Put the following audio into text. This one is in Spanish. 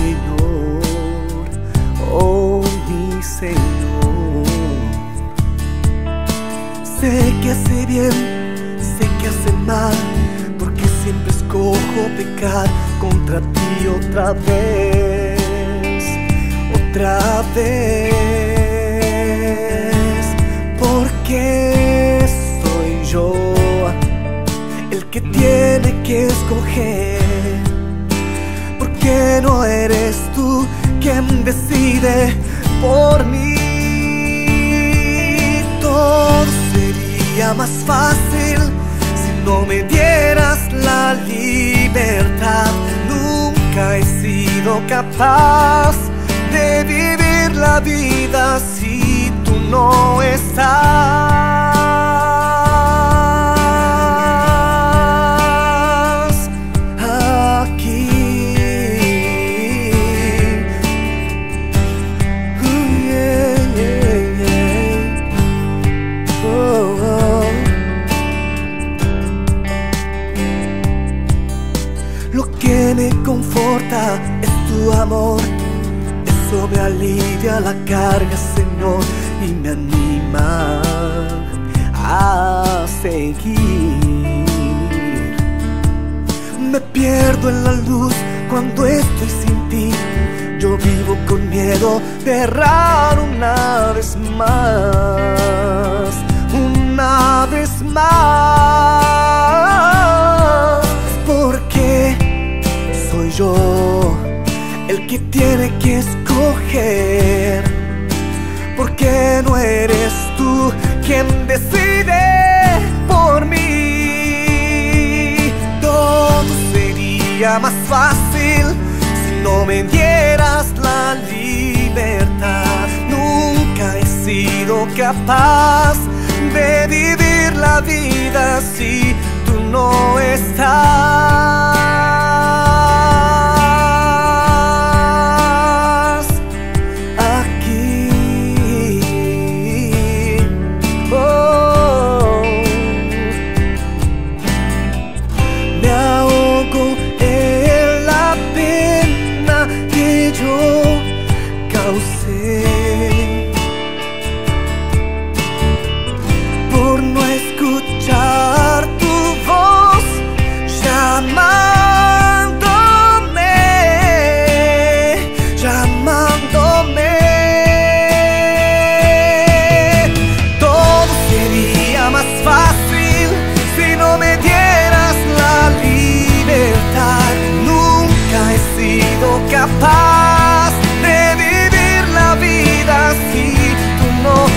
Señor, oh mi Señor. Sé que hace bien, sé que hace mal, porque siempre escojo pecar contra ti otra vez, otra vez. Porque soy yo el que tiene que escoger, porque no eres tú quien decide por mí. Todo sería más fácil si no me dieras la libertad. Nunca he sido capaz de vivir la vida si tú no estás aquí. Yeah, yeah, yeah. Oh, oh. Lo que me conforta es tu amor. Eso me alivia la carga, Señor, y me anima a seguir. Me pierdo en la luz cuando estoy sin ti. Yo vivo con miedo de errar una vez más, una vez más. Porque soy yo el que tiene que escoger, porque no eres tú quien decide por mí. Todo sería más fácil si no me dieras la libertad. Nunca he sido capaz de vivir la vida si tú no estás por no escuchar tu voz llamándome, llamándome. Todo sería más fácil si no me dieras la libertad. Nunca he sido capaz de vivir la vida si tú no